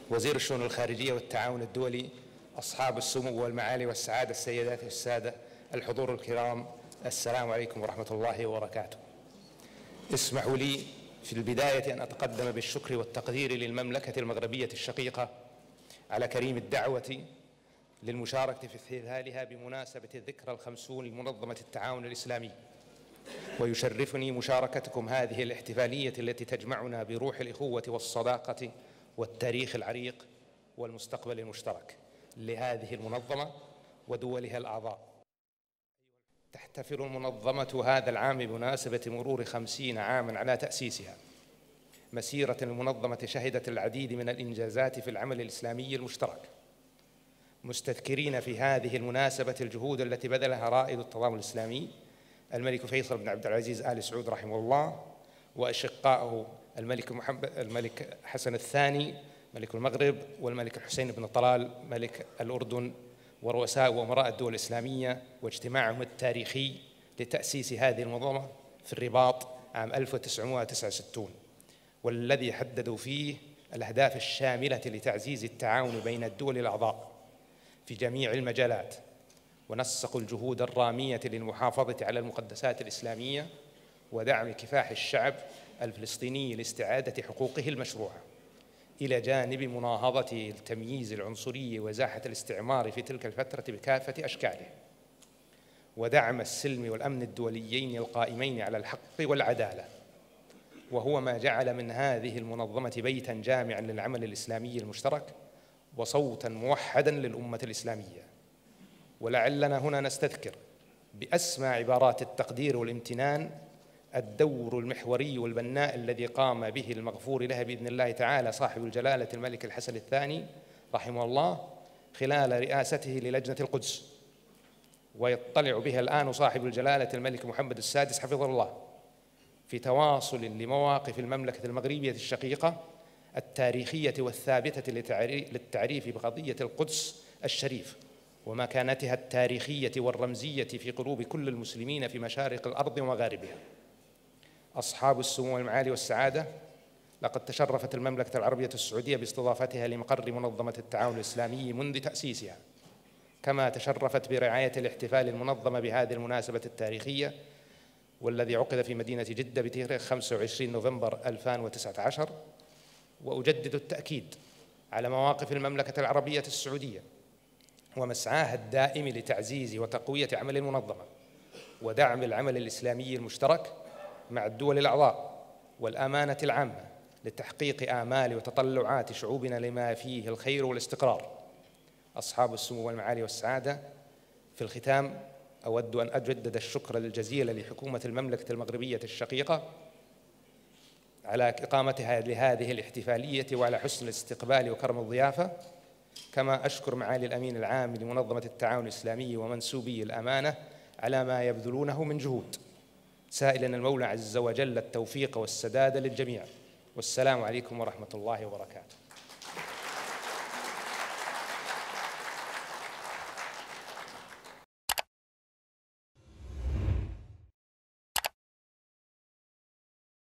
وزير الشؤون الخارجية والتعاون الدولي، أصحاب السمو والمعالي والسعادة، السيدات والسادة، الحضور الكرام، السلام عليكم ورحمة الله وبركاته. اسمحوا لي في البداية أن أتقدم بالشكر والتقدير للمملكة المغربية الشقيقة على كريم الدعوة للمشاركة في احتفالها بمناسبة الذكرى الخمسون لمنظمة التعاون الإسلامي. ويشرفني مشاركتكم هذه الاحتفالية التي تجمعنا بروح الإخوة والصداقة والتاريخ العريق والمستقبل المشترك لهذه المنظمة ودولها الأعضاء. تحتفل المنظمة هذا العام بمناسبة مرور 50 عاماً على تأسيسها. مسيرة المنظمة شهدت العديد من الإنجازات في العمل الإسلامي المشترك، مستذكرين في هذه المناسبة الجهود التي بذلها رائد التضامن الإسلامي الملك فيصل بن عبد العزيز آل سعود رحمه الله، وأشقائه الملك حسن الثاني ملك المغرب، والملك الحسين بن طلال ملك الأردن، ورؤساء وأمراء الدول الإسلامية، واجتماعهم التاريخي لتأسيس هذه المنظمة في الرباط عام 1969، والذي حددوا فيه الأهداف الشاملة لتعزيز التعاون بين الدول الأعضاء في جميع المجالات، ونسقوا الجهود الرامية للمحافظة على المقدسات الإسلامية ودعم كفاح الشعب الفلسطيني لاستعادة حقوقه المشروعة، إلى جانب مناهضة التمييز العنصري وإزاحة الاستعمار في تلك الفترة بكافة أشكاله، ودعم السلم والأمن الدوليين القائمين على الحق والعدالة، وهو ما جعل من هذه المنظمة بيتاً جامعاً للعمل الإسلامي المشترك وصوتاً موحداً للأمة الإسلامية. ولعلنا هنا نستذكر بأسمى عبارات التقدير والامتنان الدور المحوري والبناء الذي قام به المغفور له بإذن الله تعالى صاحب الجلالة الملك الحسن الثاني رحمه الله خلال رئاسته للجنة القدس، ويطلع بها الآن صاحب الجلالة الملك محمد السادس حفظه الله، في تواصل لمواقف المملكة المغربية الشقيقة التاريخية والثابتة للتعريف بقضية القدس الشريف ومكانتها التاريخية والرمزية في قلوب كل المسلمين في مشارق الأرض ومغاربها. أصحاب السمو والمعالي والسعادة، لقد تشرفت المملكة العربية السعودية باستضافتها لمقر منظمة التعاون الإسلامي منذ تأسيسها، كما تشرفت برعاية الاحتفال المنظم بهذه المناسبة التاريخية والذي عقد في مدينة جدة بتاريخ 25 نوفمبر 2019. وأجدد التأكيد على مواقف المملكة العربية السعودية ومسعاها الدائم لتعزيز وتقوية عمل المنظمة ودعم العمل الإسلامي المشترك مع الدول الأعضاء والأمانة العامة لتحقيق آمال وتطلعات شعوبنا لما فيه الخير والاستقرار. أصحاب السمو والمعالي والسعادة، في الختام أود أن أجدد الشكر الجزيل لحكومة المملكة المغربية الشقيقة على إقامتها لهذه الاحتفالية وعلى حسن الاستقبال وكرم الضيافة، كما أشكر معالي الأمين العام لمنظمة التعاون الإسلامي ومنسوبي الأمانة على ما يبذلونه من جهود، سائلا المولى عز وجل التوفيق والسداد للجميع. والسلام عليكم ورحمة الله وبركاته.